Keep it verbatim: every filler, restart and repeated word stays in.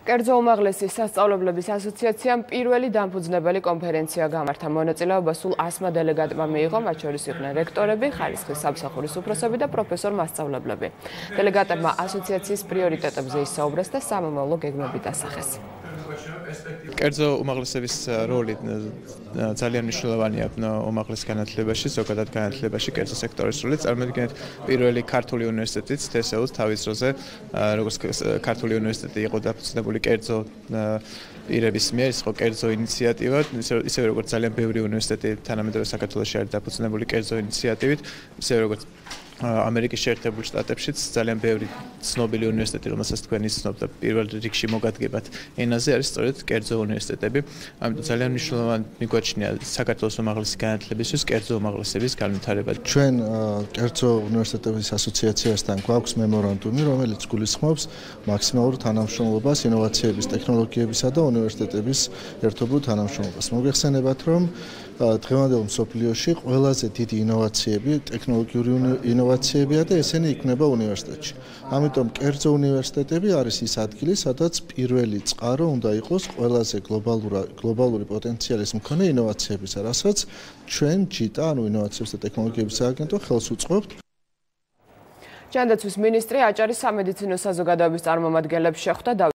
კერძო უმაღლესი სასწავლებლების ასოციაციამ პირველი დამფუძნებელი კონფერენცია გამართა. მონაწილეობა სულ ასმა დელეგატმა მიიღო, მათ შორის იყვნენ რექტორები, ხარისხის სამსახურის უფროსები და პროფესორ-მასწავლებლები. დელეგატებმა ასოციაციის პრიორიტეტებზე ისაუბრეს და სამომავლო გეგმები დასახეს. კერძო უმაღლესების როლი ძალიან მნიშვნელოვანია უმაღლეს განათლებაში, ზოგადად განათლებაში, კერძო სექტორის როლი. წარმოიდგინეთ, პირველი ქართული უნივერსიტეტიც თესეულს თავის დროზე, როგორც ქართული უნივერსიტეტი იყო დაფუძნებული კერძო პირების მიერ, ის იყო კერძო ინიციატივა, ისევე როგორც ძალიან ბევრი უნივერსიტეტი თანამედროვე საქართველოში არის დაფუძნებული კერძო ინიციატივით, ისევე როგორც ამერიკის შეერთებულ შტატებშიც ძალიან ბევრი ცნობილი უნივერსიტეტი, რომელსაც თქვენ იცნობთ და პირველ რიგში მოგადგებათ ენაზე, არის სწორედ კერძო უნივერსიტეტები. ამიტომ ძალიან მნიშვნელოვანი მიგვაჩნია საქართველოს უმაღლესი განათლებისთვის კერძო უმაღლესების განვითარება. ჩვენ კერძო უნივერსიტეტების ასოციაციასთან გვაქვს მემორანდუმი, რომელიც გულისხმობს მაქსიმალურ თანამშრომლობას ინოვაციების, ტექნოლოგიებისა და უნივერსიტეტების ერთობლივ თანამშრომლობას. მოგეხსენებათ, რომ დღევანდელ მსოფლიოში ყველაზე დიდი ინოვაციები, ტექნოლოგიური ინოვაციებია და ესენი იქმნება უნივერსიტეტში. ამიტომ კერძო უნივერსიტეტები არის ის ადგილი, სადაც პირველი წყარო უნდა იყოს ყველაზე გლობალური პოტენციალის მქონე ინოვაციებისა, რასაც ჩვენ ჯიტა, ანუ ინოვაციების და ტექნოლოგიების სააგენტო ხელს უწყობთ. ჯანდაცვის მინისტრი აჭარის სამედიცინო საზოგადოების წარმომადგენლებს შეხვდა.